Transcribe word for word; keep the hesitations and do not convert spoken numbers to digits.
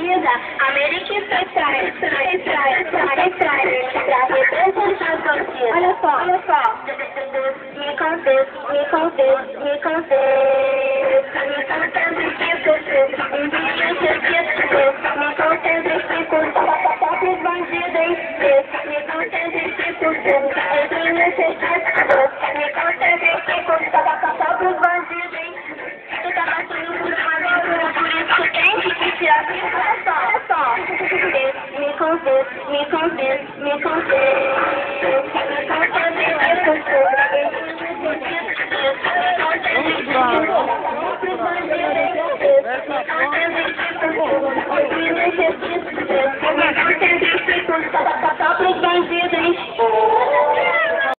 vida, América extrai, extrai, extrai, extrai, extrai, pra representar os bandidos. Olha só, olha só. Me confesso, me confesso, me confesso, me contando que sou seu, um dia eu esqueço, me contando que curto, só pros bandidos em si, me contando que curto, eu tenho necessidade, me contando que curto, só pros bandidos em si. Tu tá passando por uma loucura, por isso tu tem que tirar a vida. Olha só, olha só. Me confesso, me confesso, me confesso. Me confesso que eu sou. Só pros bandidos, hein?